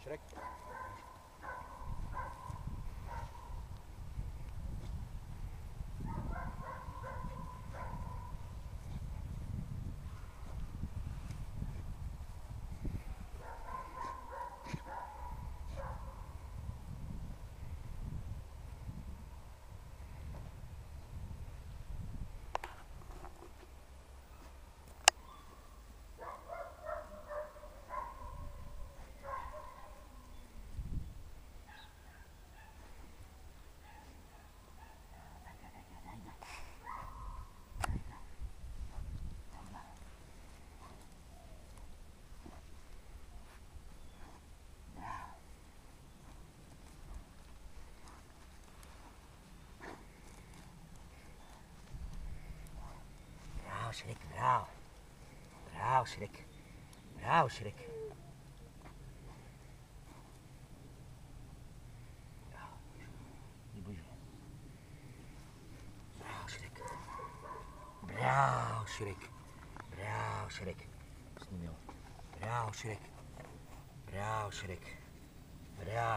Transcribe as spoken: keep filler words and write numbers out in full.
Shrek. Shrek, bravo. Bravo, Shrek. Bravo, Shrek. Bravo, Shrek. Bravo, Shrek. Bravo, Shrek. Snim его. Bravo, Shrek. Bravo, Shrek. Bravo.